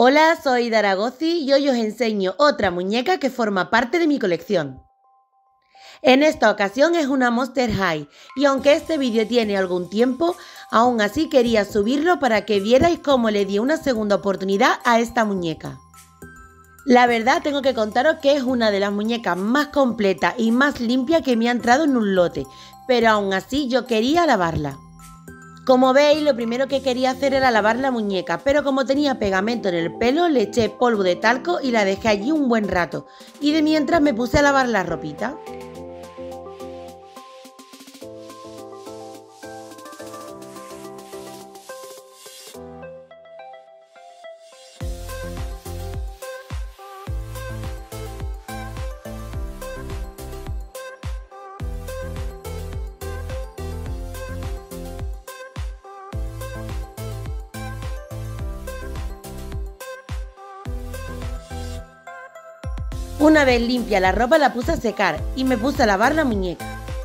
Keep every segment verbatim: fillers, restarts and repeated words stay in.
Hola, soy Daragozi y hoy os enseño otra muñeca que forma parte de mi colección. En esta ocasión es una Monster High y aunque este vídeo tiene algún tiempo, aún así quería subirlo para que vierais cómo le di una segunda oportunidad a esta muñeca. La verdad tengo que contaros que es una de las muñecas más completas y más limpias que me ha entrado en un lote, pero aún así yo quería lavarla. Como veis, lo primero que quería hacer era lavar la muñeca, pero como tenía pegamento en el pelo, le eché polvo de talco y la dejé allí un buen rato. Y de mientras me puse a lavar la ropita. Una vez limpia la ropa la puse a secar y me puse a lavar la muñeca.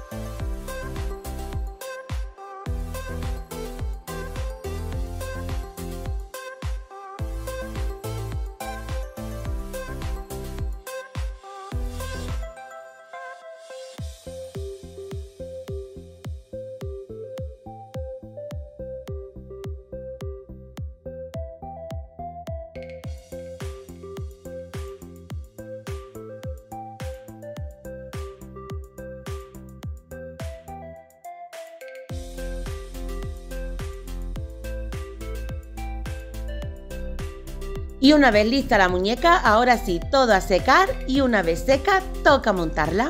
Y una vez lista la muñeca, ahora sí, todo a secar y una vez seca, toca montarla.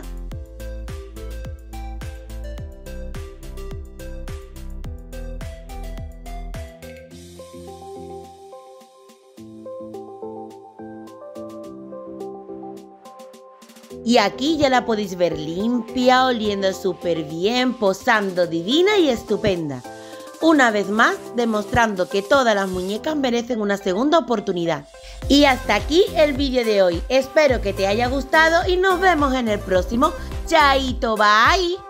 Y aquí ya la podéis ver limpia, oliendo súper bien, posando divina y estupenda. Una vez más, demostrando que todas las muñecas merecen una segunda oportunidad. Y hasta aquí el vídeo de hoy. Espero que te haya gustado y nos vemos en el próximo. ¡Chaito, bye!